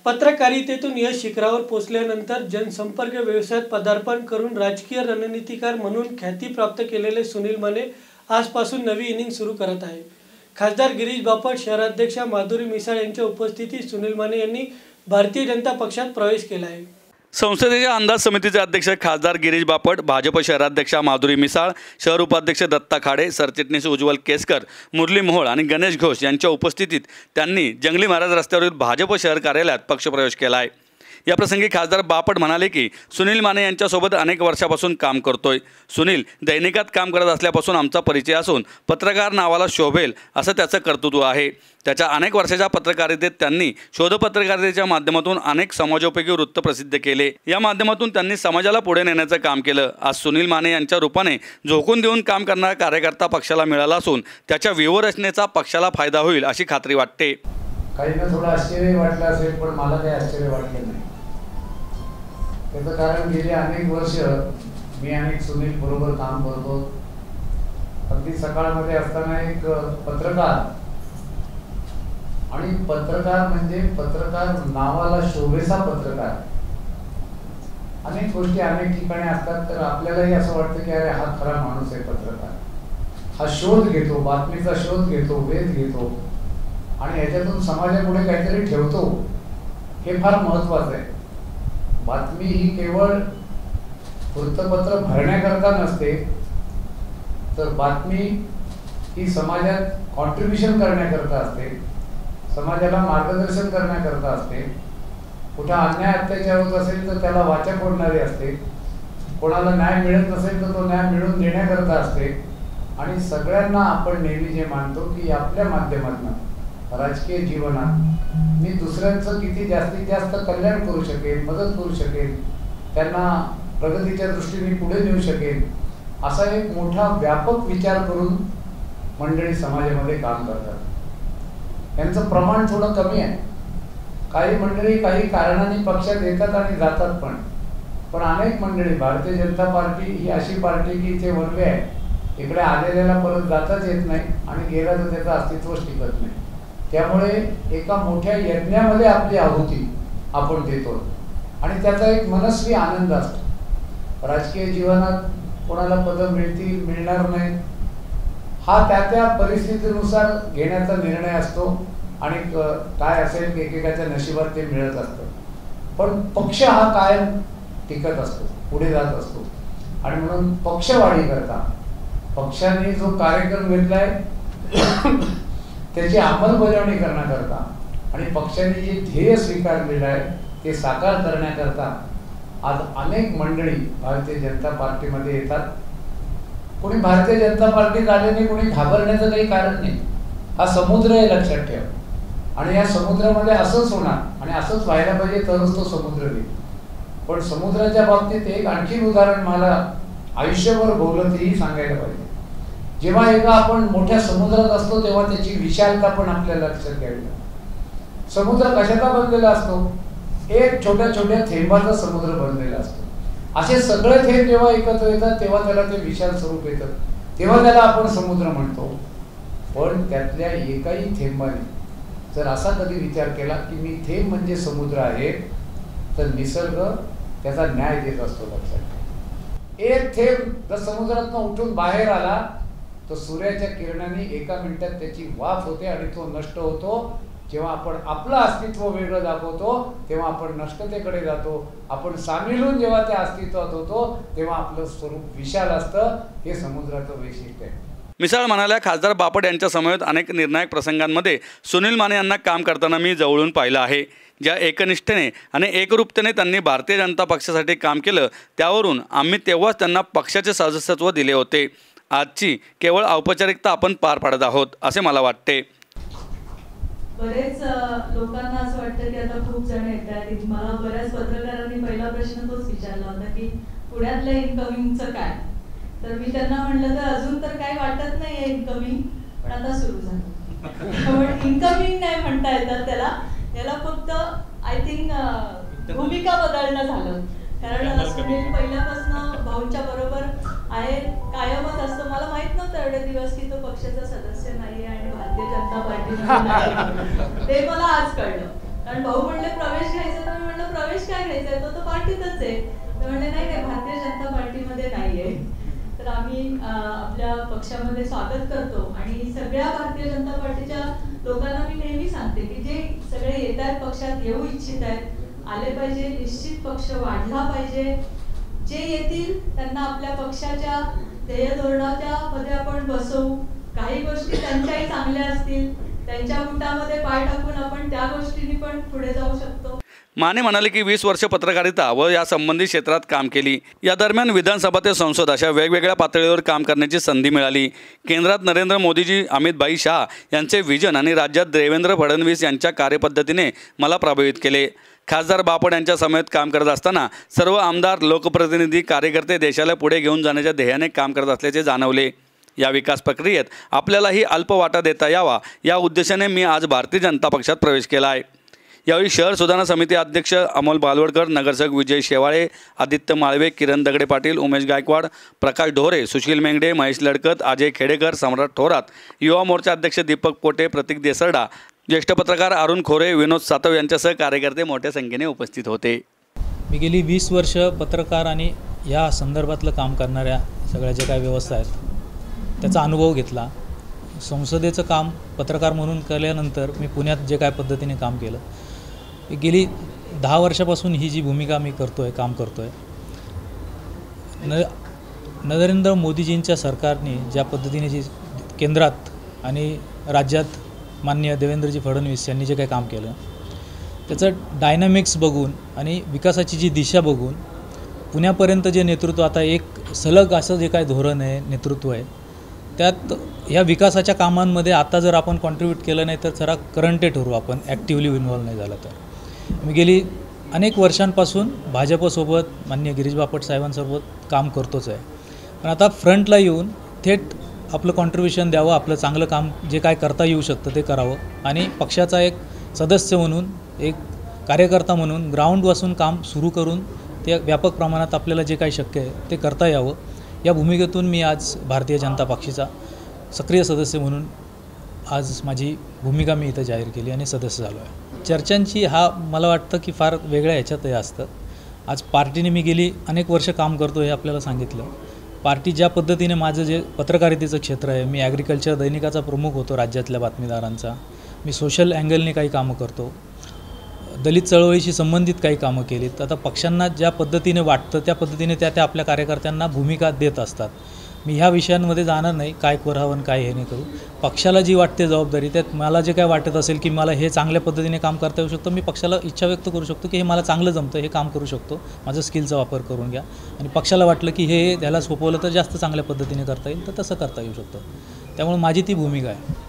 पत्रकारितेतून यश शिखरावर पोहोचल्यानंतर जनसंपर्क व्यवसायात पदार्पण करून राजकीय रणनीतिकार म्हणून ख्याती प्राप्त केलेले सुनील माने आजपासून नवी इनिंग सुरू करत आहे। खासदार गिरीश बापट, शहराध्यक्षा माधुरी मिसाळ यांच्या उपस्थितीत सुनील माने यांनी भारतीय जनता पक्षात प्रवेश केला आहे। संसदेच्या अंदाज समितीचे अध्यक्ष खासदार गिरीश बापट, भाजप शहराध्यक्षा माधुरी मिसाळ, शहर उपाध्यक्ष दत्ता खाडे, सरचिटणीस उज्ज्वल केसकर, मुरली मोहोळ आणि गणेश घोष यांच्या उपस्थितीत त्यांनी जंगली महाराज रस्त्यावरील भाजप शहर कार्यालयात पक्षप्रवेश केला आहे। या प्रसंगी खासदार बापट म्हणाले की सुनील माने यांच्यासोबत अनेक वर्षापासून काम करतोय। सुनील दैनिकात काम करत असल्यापासून आमचा परिचय असून पत्रकार नावाला शोभेल असं त्याचं कर्तृत्व आहे। त्याच्या अनेक वर्षाच्या पत्रकारितेत त्यांनी शोधपत्रकारितेच्या माध्यमातून अनेक समाजोपयोगी वृत्त प्रसिद्ध केले। या माध्यमातून त्यांनी समाजाला पुढे नेण्याचं काम केलं। आज सुनील माने यांच्या रूपाने झोकून देऊन काम करणारा कार्यकर्ता पक्षाला मिळाला असून त्याच्या व्यूहरचनेचा पक्षाला फायदा होईल अशी खात्री वाटते। काहींना थोडं आश्चर्य वाटलं असेल, पण मला काही आश्चर्य वाटलं नाही। त्याचं कारण गेली अनेक वर्ष मी अनेक सुनील बरोबर काम करतो। अगदी सकाळमध्ये असताना एक पत्रकार आणि पत्रकार म्हणजे पत्रकार नावाला शोभेचा पत्रकार, अनेक गोष्टी अनेक ठिकाणी असतात, तर आपल्यालाही असं वाटतं की अरे हा खरा माणूस आहे पत्रकार। हा शोध घेतो, बातमीचा शोध घेतो, वेध घेतो आणि याच्यातून समाजापुढे काहीतरी ठेवतो, हे फार महत्वाचं आहे। बातमी ही केवळ वृत्तपत्र भरण्याकरता नसते, तर बातमी ही समाजात कॉन्ट्रीब्युशन करण्याकरता असते, समाजाला मार्गदर्शन करण्याकरता असते। कुठे अन्याय अत्याचार होत असेल तर त्याला वाचा फोडणारी असते, कोणाला न्याय मिळत नसेल तर तो न्याय मिळवून देण्याकरता असते। आणि सगळ्यांना आपण नेहमी जे मानतो की आपल्या माध्यमातून राजकीय जीवनात मी दुसऱ्यांचं किती जास्तीत जास्त कल्याण करू शकेन, मदत करू शकेन, त्यांना प्रगतीच्या दृष्टीने पुढे नेऊ शकेन, असा एक मोठा व्यापक विचार करून मंडळी समाजामध्ये काम करतात। यांचं प्रमाण थोडं कमी आहे। काही मंडळी काही कारणांनी पक्षात येतात आणि जातात, पण अनेक मंडळी, भारतीय जनता पार्टी ही अशी पार्टी की इथे वनवे आहे, इकडे आलेल्याला परत जाताच येत नाही आणि गेला तर त्याचं अस्तित्वच टिकत नाही। त्यामुळे एका मोठ्या यज्ञामध्ये आपली आहुती आपण देतो आणि त्याचा एक मनस्वी आनंद असतो। राजकीय जीवनात कोणाला पद मिळतील, मिळणार नाही, हा त्या परिस्थितीनुसार घेण्याचा निर्णय असतो आणि काय असेल एकेकाच्या नशिबात ते मिळत असतं। पण पक्ष हा कायम टिकत असतो, पुढे जात असतो आणि म्हणून पक्षवाढी करता पक्षाने जो कार्यक्रम घेतलाय त्याची अंमलबजावणी करण्याकरता आणि पक्षाने जे ध्येय स्वीकारलेलं आहे ते साकार करण्याकरता आज अनेक मंडळी भारतीय जनता पार्टीमध्ये येतात। कोणी भारतीय जनता पार्टीत आले नाही, कोणी घाबरण्याचं काही कारण नाही। हा समुद्र आहे, लक्षात ठेवा, आणि या समुद्रामध्ये असंच होणार आणि असंच व्हायला पाहिजे, तरच तो समुद्र होईल। पण समुद्राच्या बाबतीत एक आणखी उदाहरण मला आयुष्यभर भोवलं तेही सांगायला पाहिजे। जेव्हा एका आपण मोठ्या समुद्रात असतो तेव्हा त्याची विशालता पण आपल्याला लक्षात घ्यावी। समुद्र कशाचा बनलेला असतो? एक छोट्या छोट्या थेंबाचा समुद्र बनलेला असतो। असे सगळे थेंब जेव्हा एकत्र येतात तेव्हा त्याला ते विशाल स्वरूप येतं, तेव्हा त्याला आपण समुद्र म्हणतो। पण त्यातल्या एकाही थेंबाने जर असा कधी विचार केला की मी थेंब म्हणजे समुद्र आहे, तर निसर्ग त्याचा न्याय देत असतो। लक्षात ठेवा, एक थेंब जर समुद्रातून उठून बाहेर आला तर सूर्याच्या किरणांनी एका मिनिटात त्याची वाफ होते आणि तो नष्ट होतो। जेव्हा आपण आपलं अस्तित्व वेगळं दाखवतो तेव्हा आपण नष्टतेकडे जातो। आपण सामील होऊन जेव्हा त्या अस्तित्वात होतो तेव्हा आपलं स्वरूप विशाल असतं। हे समुद्राचं वैशिष्ट्य आहे। मिसाळ म्हणाल्या, खासदार बापट यांच्या समवेत अनेक निर्णायक प्रसंगांमध्ये सुनील माने यांना काम करताना मी जवळून पाहिलं आहे। ज्या एकनिष्ठेने आणि एकरूपतेने त्यांनी भारतीय जनता पक्षासाठी काम केलं, त्यावरून आम्ही तेव्हाच त्यांना पक्षाचे सदस्यत्व दिले होते। आजची केवळ औपचारिकता आपण पार पाडत आहोत असे मला वाटते। बरेच लोकांना असं वाटतं की आता खूप जण येतात। मला बऱ्याच पत्रकारांनी पहिला प्रश्न तोच विचारला होता की पुण्यातलं इनकमिंगचं काय, तर मी त्यांना म्हटलं तर अजून तर काही वाटत नाहीये इनकमिंग, पण आता सुरू झालं। पण इनकमिंग नाही म्हणता येतात त्याला, याला फक्त आय थिंक भूमिका बदलणं झालं। कारण सुनील पहिल्यापासून भाऊंच्या बरोबर आहे, कायमच असतो। मला माहित नव्हतं एवढे दिवस की तो पक्षाचा सदस्य नाहीये आणि भारतीय जनता पार्टीमध्ये नाही, ते मला आज कळलं। कारण भाऊ म्हणले प्रवेश घ्यायचा, तर मी म्हणलं प्रवेश काय घ्यायचा, तो तर पार्टीतच आहे. तर म्हणले नाही नाही, भारतीय जनता पार्टीमध्ये नाहीये. तर आम्ही आपल्या पक्षामध्ये स्वागत करतो आणि सगळ्या भारतीय जनता पार्टीच्या लोकांना मी नेहमी सांगते की जे सगळे येत आहेत पक्षात, येऊ इच्छित आहेत, आले पाहिजे. निश्चित पक्ष वाढला पाहिजे. जे येतील त्यांना आपल्या पक्षाच्या ध्येय धोरणाच्या मध्ये आपण बसवू. काही गोष्टी त्यांच्याही चांगल्या असतील, त्यांच्या मुठामध्ये पाय टाकून आपण त्या गोष्टींनी पण पुढे जाऊ शकतो. माने म्हणाले की 20 वर्ष पत्रकारिता व या संबंधित क्षेत्रात काम केली. या दरम्यान विधानसभा ते संसद अशा वेगवेगळ्या पातळीवर काम करण्याची संधी मिळाली. केंद्रात नरेंद्र मोदीजी, अमित भाई शाह यांचे विजन आणि राज्यात देवेंद्र फडणवीस यांच्या कार्यपद्धतीने मला प्रभावित केले. खासदार बापट यांच्या समेत काम करत असताना सर्व आमदार, लोकप्रतिनिधी, कार्यकर्ते देशाला पुढे घेऊन जाण्याच्या ध्येयाने काम करत असल्याचे जाणवले. या विकास प्रक्रियेत आपल्यालाही अल्प वाटा देता यावा या उद्देशाने मी आज भारतीय जनता पक्षात प्रवेश केला आहे. यावेळी शहर सुधारणा समिती अध्यक्ष अमोल बालवडकर, नगरसेवक विजय शेवाळे, आदित्य माळवे, किरण दगडे पाटील, उमेश गायकवाड, प्रकाश ढोरे, सुशील मेंगडे, महेश लडकत, अजय खेडेकर, सम्राट थोरात, युवा मोर्चा अध्यक्ष दीपक पोटे, प्रतीक देसरडा, ज्येष्ठ पत्रकार अरुण खोरे, विनोद सातव यांच्यासह कार्यकर्ते मोठ्या संख्येने उपस्थित होते. मी गेली 20 वर्ष पत्रकार आणि या संदर्भातलं काम करणाऱ्या सगळ्या ज्या काही व्यवस्था आहेत त्याचा अनुभव घेतला. संसदेचं काम पत्रकार म्हणून केल्यानंतर मी पुण्यात जे काय पद्धतीने काम केलं, गेली 10 वर्षापासून ही जी भूमिका मी काम करतोय. नरेंद्र मोदीजींच्या सरकारने ज्या पद्धतीने जी केंद्रात आणि राज्यात माननीय देवेंद्रजी फडणवीस यांनी जे काही काम केलं त्याचं डायनॅमिक्स बघून आणि विकासाची जी दिशा बघून पुण्यापर्यंत जे नेतृत्व आता एक सलग असं जे काही धोरण आहे, नेतृत्व आहे, त्यात ह्या विकासाच्या कामांमध्ये आता जर आपण कॉन्ट्रीब्यूट केलं नाही तर जरा करंटे ठरू, आपण ॲक्टिव्हली इन्व्हॉल्व नाही झाला तर. मी गेली अनेक वर्षांपासून भाजपसोबत माननीय गिरीश बापट साहेबांसोबत काम करतोच आहे. पण आता फ्रंटला येऊन थेट आपलं कॉन्ट्रीब्युशन द्यावं, आपलं चांगलं काम जे काय करता येऊ शकतं ते करावं आणि पक्षाचा एक सदस्य म्हणून, एक कार्यकर्ता म्हणून ग्राउंडपासून काम सुरू करून ते व्यापक प्रमाणात आपल्याला जे काही शक्य आहे ते करता यावं, या भूमिकेतून मी आज भारतीय जनता पक्षाचा सक्रिय सदस्य म्हणून आज माझी भूमिका मी इथं जाहीर केली आणि सदस्य झालो आहे. चर्चांची मला वाटतं की फार वेगळ्या ह्याच्यात हे असतं. आज पार्टीने मी गेली अनेक वर्ष काम करतो हे आपल्याला सांगितलं. पार्टी ज्या पद्धतीने माझं जे पत्रकारितेचं क्षेत्र आहे, मी ॲग्रिकल्चर दैनिकाचा प्रमुख होतो राज्यातल्या बातमीदारांचा, मी सोशल अँगलने काही कामं करतो, दलित चळवळीशी संबंधित काही कामं केलीत. आता पक्षांना ज्या पद्धतीने वाटतं त्या पद्धतीने त्या आपल्या कार्यकर्त्यांना भूमिका देत असतात. मी ह्या विषयांमध्ये जाणार नाही, काय करावं काय हे नाही करू. पक्षाला जी वाटते जबाबदारी, त्यात मला जे काय वाटत असेल की मला हे चांगल्या पद्धतीने काम करता येऊ शकतं, मी पक्षाला इच्छा व्यक्त करू शकतो की हे मला चांगलं जमतं, हे काम करू शकतो, माझं स्किलचा वापर करून घ्या. आणि पक्षाला वाटलं की हे त्याला सोपवलं तर जास्त चांगल्या पद्धतीने करता येईल तर तसं करता येऊ शकतं. त्यामुळे माझी ती भूमिका आहे.